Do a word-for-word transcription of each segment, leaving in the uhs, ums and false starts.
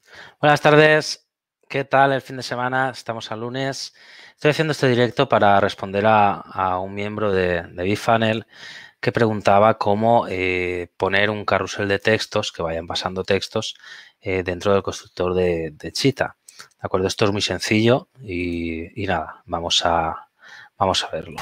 Buenas tardes, ¿qué tal el fin de semana? Estamos al lunes. Estoy haciendo este directo para responder a, a un miembro de, de Bifunnel que preguntaba cómo eh, poner un carrusel de textos, que vayan pasando textos, eh, dentro del constructor de, de Cheetah. ¿De acuerdo? Esto es muy sencillo y, y nada, vamos a, vamos a verlo.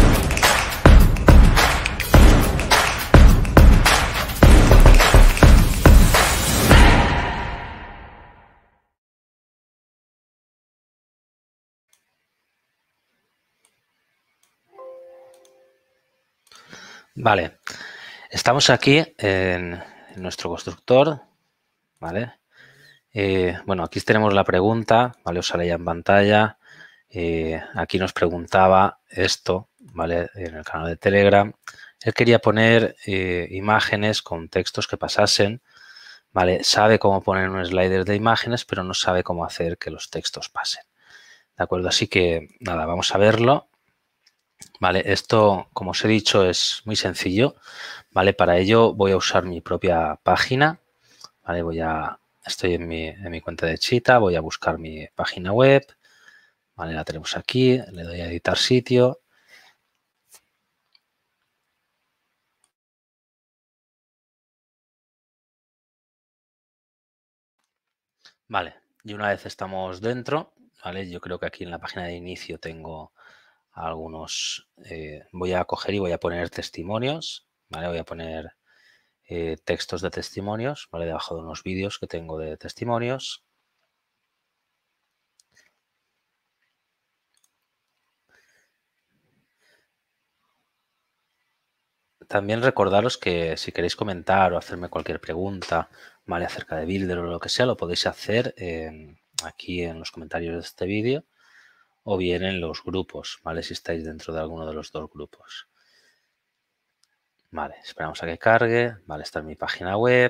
Vale, estamos aquí en, en nuestro constructor, ¿vale? Eh, bueno, aquí tenemos la pregunta, ¿vale? Os sale ya en pantalla. Eh, aquí nos preguntaba esto, ¿vale? En el canal de Telegram. Él quería poner eh, imágenes con textos que pasasen, ¿vale? Sabe cómo poner un slider de imágenes, pero no sabe cómo hacer que los textos pasen. ¿De acuerdo? Así que, nada, vamos a verlo. Vale, esto, como os he dicho, es muy sencillo, ¿vale? Para ello voy a usar mi propia página, ¿vale? Voy a, estoy en mi, en mi cuenta de Cheetah, voy a buscar mi página web, ¿vale? La tenemos aquí, le doy a editar sitio. Vale, y una vez estamos dentro, ¿vale? Yo creo que aquí en la página de inicio tengo algunos, eh, voy a coger y voy a poner testimonios, ¿vale? Voy a poner eh, textos de testimonios, ¿vale? Debajo de unos vídeos que tengo de testimonios. También recordaros que si queréis comentar o hacerme cualquier pregunta, ¿vale? Acerca de Builder o lo que sea, lo podéis hacer eh, aquí en los comentarios de este vídeo o bien en los grupos, ¿vale? Si estáis dentro de alguno de los dos grupos. Vale, esperamos a que cargue. Vale, está en mi página web.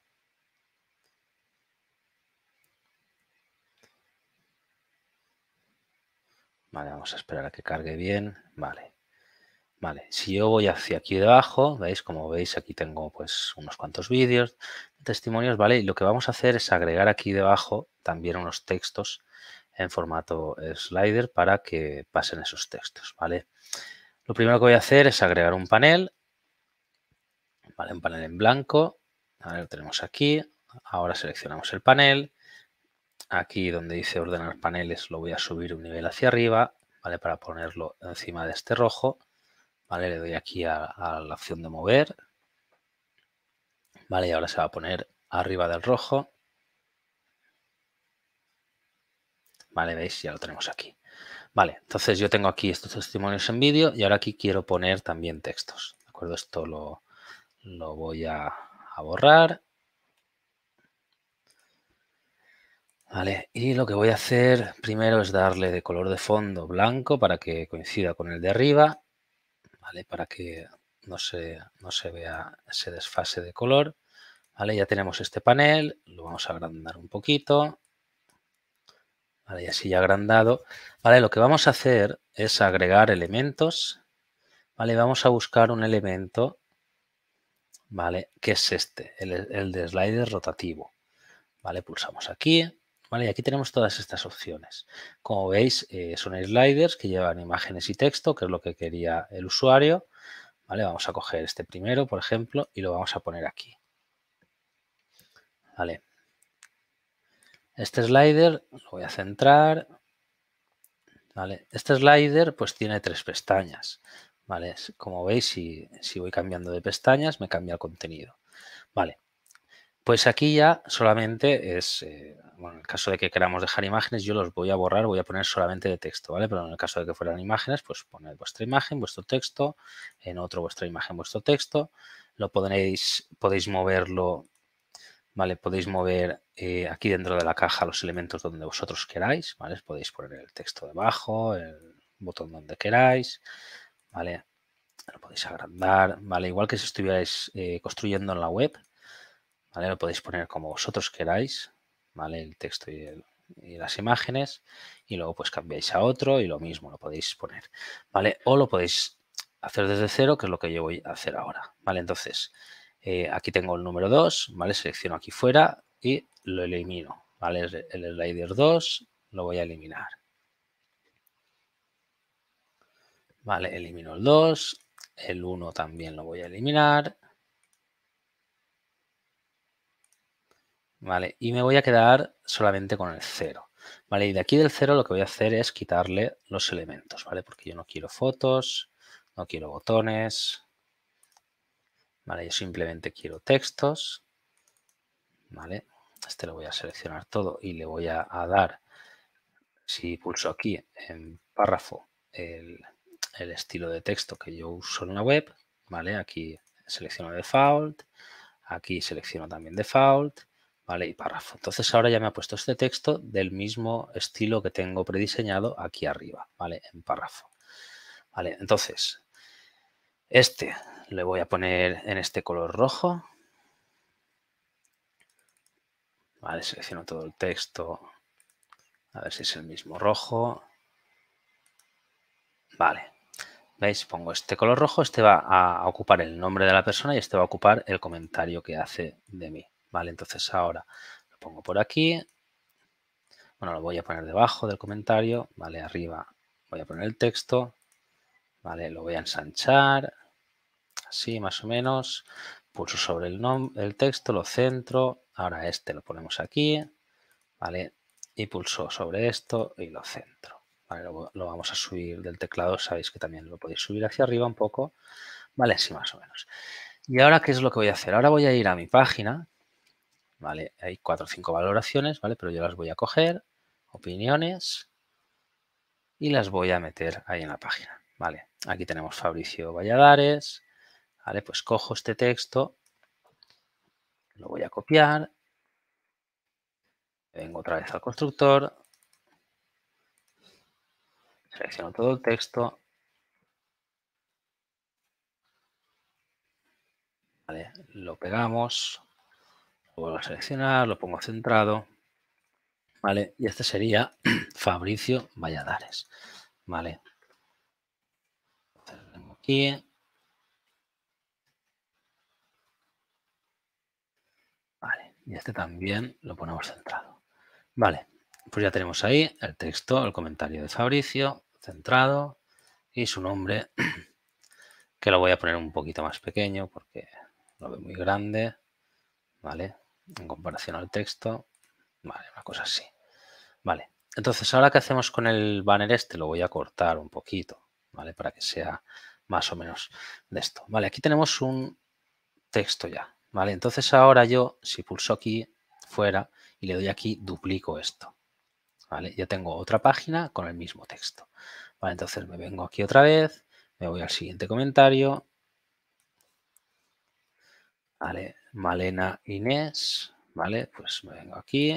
Vale, vamos a esperar a que cargue bien. Vale. Vale, si yo voy hacia aquí debajo, ¿veis? Como veis, aquí tengo pues unos cuantos vídeos, testimonios, ¿vale? Y lo que vamos a hacer es agregar aquí debajo también unos textos en formato slider para que pasen esos textos, ¿vale? Lo primero que voy a hacer es agregar un panel, ¿vale? Un panel en blanco, ¿vale? Lo tenemos aquí. Ahora seleccionamos el panel. Aquí donde dice ordenar paneles lo voy a subir un nivel hacia arriba, ¿vale? Para ponerlo encima de este rojo. Vale, le doy aquí a, a la opción de mover. Vale, y ahora se va a poner arriba del rojo. Vale, veis, ya lo tenemos aquí. Vale, entonces yo tengo aquí estos testimonios en vídeo y ahora aquí quiero poner también textos. ¿De acuerdo? Esto lo, lo voy a, a borrar. Vale, y lo que voy a hacer primero es darle de color de fondo blanco para que coincida con el de arriba. Vale, para que no se, no se vea ese desfase de color. Vale, ya tenemos este panel, lo vamos a agrandar un poquito. Vale, y así ya agrandado. Vale, lo que vamos a hacer es agregar elementos. Vale, vamos a buscar un elemento, vale, que es este, el, el de slider rotativo. Vale, pulsamos aquí. Vale, y aquí tenemos todas estas opciones. Como veis, eh, son sliders que llevan imágenes y texto, que es lo que quería el usuario. Vale, vamos a coger este primero, por ejemplo, y lo vamos a poner aquí. Vale. Este slider lo voy a centrar. Vale. Este slider pues tiene tres pestañas. Vale. Como veis, si, si voy cambiando de pestañas, me cambia el contenido. Vale. Pues aquí ya solamente es, eh, bueno, en el caso de que queramos dejar imágenes, yo los voy a borrar, voy a poner solamente de texto, ¿vale? Pero en el caso de que fueran imágenes, pues poned vuestra imagen, vuestro texto, en otro vuestra imagen, vuestro texto. Lo podréis, podéis moverlo, ¿vale? Podéis mover eh, aquí dentro de la caja los elementos donde vosotros queráis, ¿vale? Podéis poner el texto debajo, el botón donde queráis, ¿vale? Lo podéis agrandar, ¿vale? Igual que si estuvierais eh, construyendo en la web, ¿vale? Lo podéis poner como vosotros queráis, ¿vale? El texto y, el, y las imágenes, y luego pues cambiáis a otro y lo mismo lo podéis poner, ¿vale? O lo podéis hacer desde cero, que es lo que yo voy a hacer ahora, ¿vale? Entonces, eh, aquí tengo el número dos, ¿vale? Selecciono aquí fuera y lo elimino, ¿vale? El, el slider dos lo voy a eliminar. Vale, elimino el dos, el uno también lo voy a eliminar. Vale, y me voy a quedar solamente con el cero. Vale, y de aquí del cero lo que voy a hacer es quitarle los elementos, ¿vale? Porque yo no quiero fotos, no quiero botones, ¿vale? Yo simplemente quiero textos, ¿vale? Este lo voy a seleccionar todo y le voy a, a dar, si pulso aquí en párrafo, el, el estilo de texto que yo uso en la web, ¿vale? Aquí selecciono default, aquí selecciono también default, ¿vale? Y párrafo. Entonces ahora ya me ha puesto este texto del mismo estilo que tengo prediseñado aquí arriba, ¿vale? En párrafo. Vale, entonces este le voy a poner en este color rojo. Vale, selecciono todo el texto. A ver si es el mismo rojo. Vale. ¿Veis? Pongo este color rojo. Este va a ocupar el nombre de la persona y este va a ocupar el comentario que hace de mí. Vale, entonces ahora lo pongo por aquí. Bueno, lo voy a poner debajo del comentario. Vale, arriba voy a poner el texto. Vale, lo voy a ensanchar. Así, más o menos. Pulso sobre el, el texto, lo centro. Ahora este lo ponemos aquí. Vale, y pulso sobre esto y lo centro. Vale, lo, lo vamos a subir del teclado. Sabéis que también lo podéis subir hacia arriba un poco. Vale, sí, más o menos. Y ahora, ¿qué es lo que voy a hacer? Ahora voy a ir a mi página. Vale, hay cuatro o cinco valoraciones, ¿vale? Pero yo las voy a coger. Opiniones. Y las voy a meter ahí en la página. Vale, aquí tenemos Fabricio Valladares. Vale, pues cojo este texto. Lo voy a copiar. Vengo otra vez al constructor. Selecciono todo el texto. Vale, lo pegamos. Lo vuelvo a seleccionar, lo pongo centrado. Vale, y este sería Fabricio Valladares. Vale. Tengo aquí. Vale, y este también lo ponemos centrado. Vale, pues ya tenemos ahí el texto, el comentario de Fabricio, centrado, y su nombre, que lo voy a poner un poquito más pequeño porque lo veo muy grande, ¿vale? En comparación al texto, vale, una cosa así. Vale, entonces ahora, ¿qué hacemos con el banner este? Lo voy a cortar un poquito, ¿vale? Para que sea más o menos de esto. Vale, aquí tenemos un texto ya, ¿vale? Entonces ahora yo, si pulso aquí fuera y le doy aquí, duplico esto, ¿vale? Ya tengo otra página con el mismo texto. Vale, entonces me vengo aquí otra vez, me voy al siguiente comentario. Vale, Malena Inés, ¿vale? Pues me vengo aquí,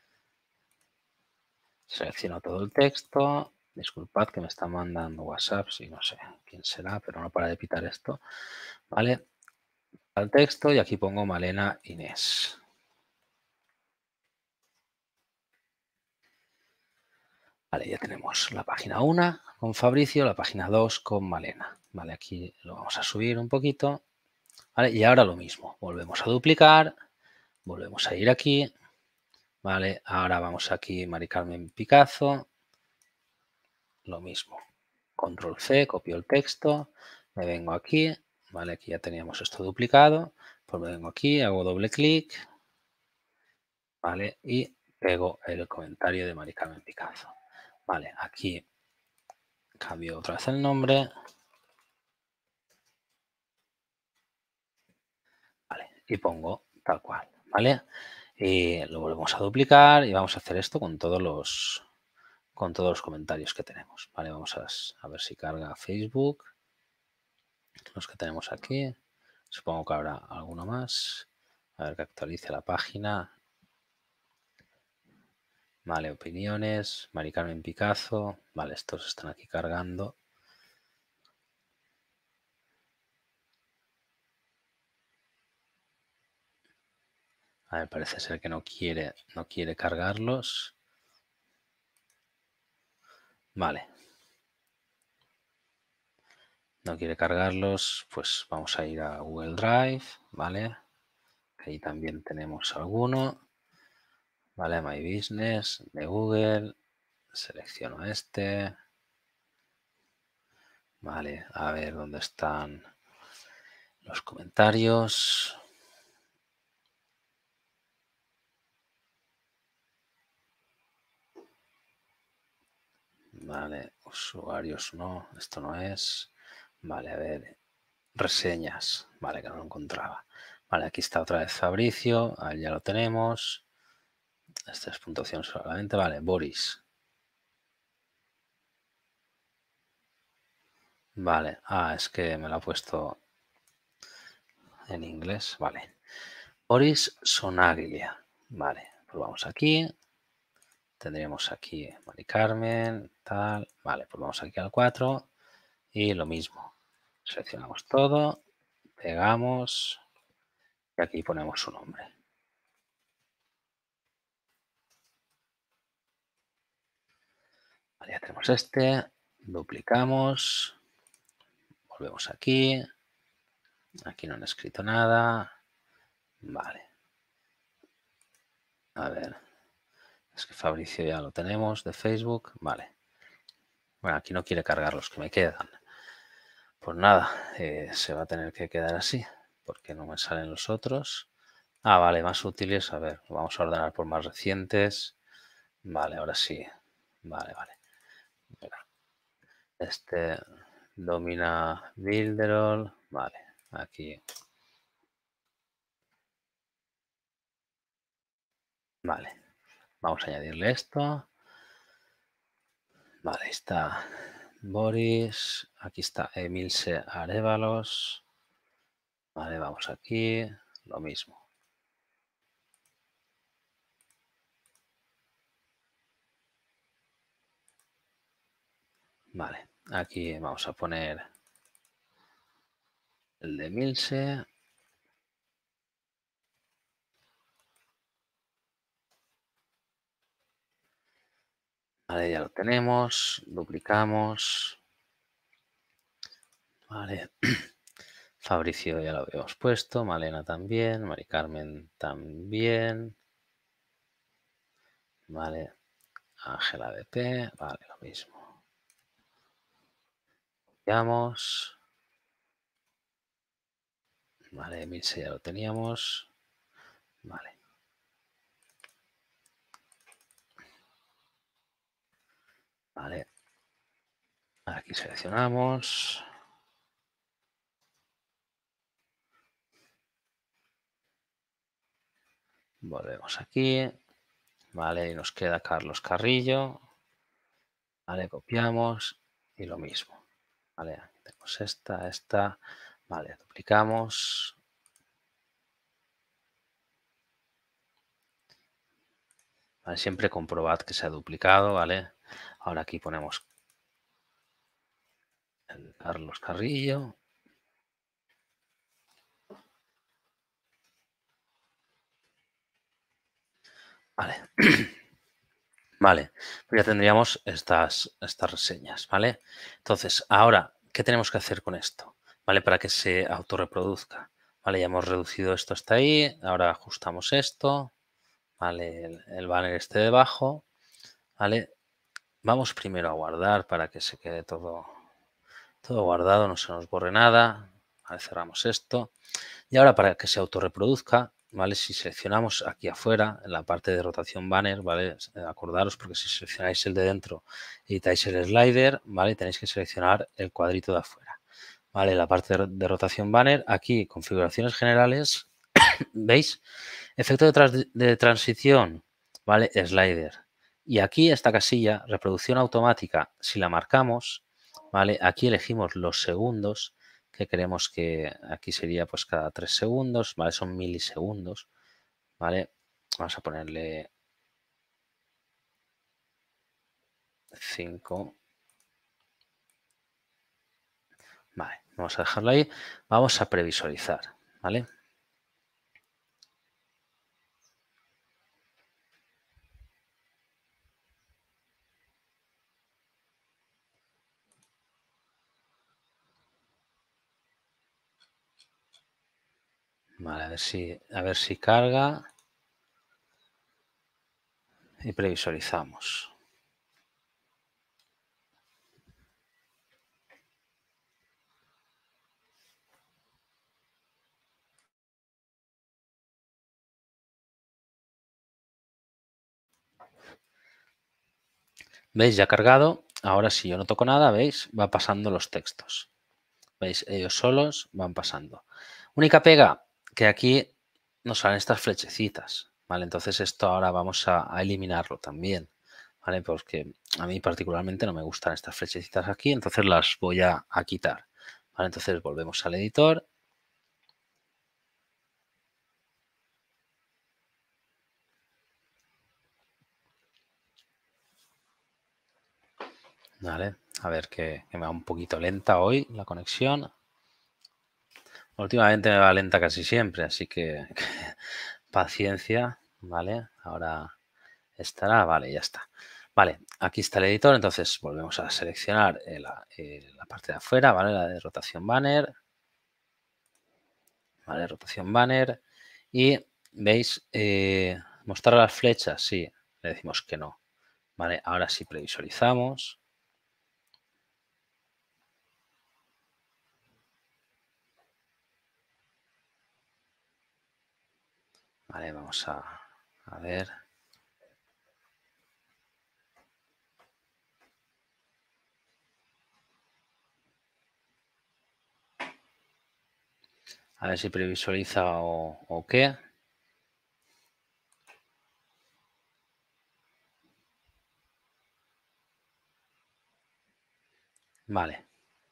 selecciono todo el texto. Disculpad que me está mandando WhatsApp, si no sé quién será, pero no para de pitar esto. Vale, al texto y aquí pongo Malena Inés. Vale, ya tenemos la página uno con Fabricio, la página dos con Malena. Vale, aquí lo vamos a subir un poquito. Vale, y ahora lo mismo. Volvemos a duplicar. Volvemos a ir aquí. Vale, ahora vamos aquí, Mari Carmen Picazo. Lo mismo. Control C, copio el texto. Me vengo aquí. Vale, aquí ya teníamos esto duplicado. Pues me vengo aquí, hago doble clic. Vale, y pego el comentario de Mari Carmen Picazo. Vale, aquí cambio otra vez el nombre. Vale, y pongo tal cual, ¿vale? Y lo volvemos a duplicar y vamos a hacer esto con todos los con todos los comentarios que tenemos, ¿vale? Vamos a, a ver si carga Facebook. Los que tenemos aquí. Supongo que habrá alguno más. A ver que actualice la página. Vale, opiniones. Mari Carmen Picazo. Vale, estos están aquí cargando. A ver, parece ser que no quiere, no quiere cargarlos. Vale. No quiere cargarlos, pues vamos a ir a Google Drive, ¿vale? Ahí también tenemos alguno. Vale, My Business de Google. Selecciono este. Vale, a ver dónde están los comentarios. Vale, usuarios no, esto no es. Vale, a ver, reseñas. Vale, que no lo encontraba. Vale, aquí está otra vez Fabricio, ahí ya lo tenemos. Esta es puntuación solamente. Vale, Boris. Vale, ah, es que me lo ha puesto en inglés. Vale, Boris Sonaglia. Vale, pues vamos aquí. Tendríamos aquí Mari Carmen, tal. Vale, pues vamos aquí al cuatro y lo mismo. Seleccionamos todo, pegamos y aquí ponemos su nombre. Vale, ya tenemos este, duplicamos, volvemos aquí, aquí no han escrito nada. Vale. A ver, es que Fabricio ya lo tenemos de Facebook. Vale. Bueno, aquí no quiere cargar los que me quedan. Pues nada, eh, se va a tener que quedar así, porque no me salen los otros. Ah, vale, más útiles. A ver, vamos a ordenar por más recientes. Vale, ahora sí. Vale, vale. Mira, este domina Builderall. Vale, aquí. Vale, vamos a añadirle esto. Vale, está Boris. Aquí está Emilce Arévalos. Vale, vamos aquí. Lo mismo. Vale, aquí vamos a poner el de Emilce. Vale, ya lo tenemos. Duplicamos. Vale. Fabricio ya lo habíamos puesto. Malena también. Mari Carmen también. Vale. Ángela B P. Vale, lo mismo. Copiamos. Vale, Emilce ya lo teníamos. Vale. Vale. Aquí seleccionamos. Volvemos aquí. Vale, y nos queda Carlos Carrillo. Vale, copiamos y lo mismo. Vale, aquí tenemos esta, esta. Vale, duplicamos. Vale, siempre comprobad que se ha duplicado, ¿vale? Ahora aquí ponemos el Carlos Carrillo. Vale. Vale, pues ya tendríamos estas, estas reseñas, ¿vale? Entonces, ahora, ¿qué tenemos que hacer con esto? ¿Vale? Para que se autorreproduzca. Vale, ya hemos reducido esto hasta ahí. Ahora ajustamos esto. Vale, el, el banner este debajo. Vale, vamos primero a guardar para que se quede todo, todo guardado, no se nos borre nada. Vale, cerramos esto. Y ahora para que se autorreproduzca, ¿vale? Si seleccionamos aquí afuera, en la parte de rotación banner, ¿vale? Acordaros porque si seleccionáis el de dentro y editáis el slider, ¿vale? Tenéis que seleccionar el cuadrito de afuera. ¿Vale? La parte de rotación banner, aquí configuraciones generales, ¿veis? Efecto de, trans de transición, ¿vale? Slider. Y aquí esta casilla, reproducción automática, si la marcamos, ¿vale? Aquí elegimos los segundos que queremos que aquí sería pues cada tres segundos, ¿vale? Son milisegundos, ¿vale? Vamos a ponerle cinco. Vale, vamos a dejarlo ahí. Vamos a previsualizar, ¿vale? Vale, a ver si, a ver si carga. y previsualizamos. ¿Veis? Ya cargado. Ahora si yo no toco nada, ¿veis? Va pasando los textos. ¿Veis? Ellos solos van pasando. Única pega, que aquí nos salen estas flechecitas, ¿vale? Entonces esto ahora vamos a, a eliminarlo también, ¿vale? Porque a mí particularmente no me gustan estas flechecitas aquí, entonces las voy a, a quitar, ¿vale? Entonces volvemos al editor. Vale, a ver que, que me va un poquito lenta hoy la conexión. Últimamente me va lenta casi siempre, así que paciencia, ¿vale? Ahora estará, vale, ya está. Vale, aquí está el editor, entonces volvemos a seleccionar eh, la, eh, la parte de afuera, ¿vale? La de rotación banner, ¿vale? Rotación banner y veis, eh, mostrar las flechas, sí, le decimos que no, ¿vale? Ahora sí previsualizamos. Vale, vamos a, a ver. A ver si previsualiza o, o qué. Vale.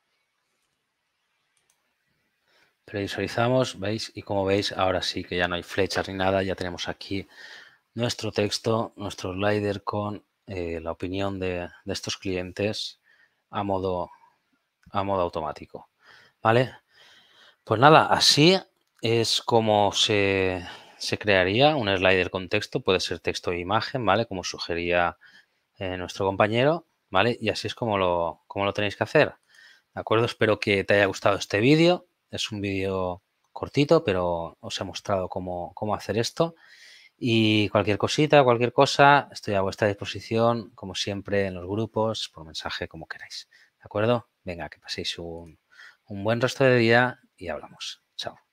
Previsualizamos, ¿veis? Y como veis, ahora sí que ya no hay flechas ni nada. Ya tenemos aquí nuestro texto, nuestro slider con eh, la opinión de, de estos clientes a modo, a modo automático. ¿Vale? Pues nada, así es como se, se crearía un slider con texto. Puede ser texto e imagen, ¿vale? Como sugería eh, nuestro compañero, ¿vale? Y así es como lo, como lo tenéis que hacer. ¿De acuerdo? Espero que te haya gustado este vídeo. Es un vídeo cortito, pero os he mostrado cómo, cómo hacer esto. Y cualquier cosita, cualquier cosa, estoy a vuestra disposición, como siempre, en los grupos, por mensaje, como queráis. ¿De acuerdo? Venga, que paséis un, un buen resto de día y hablamos. Chao.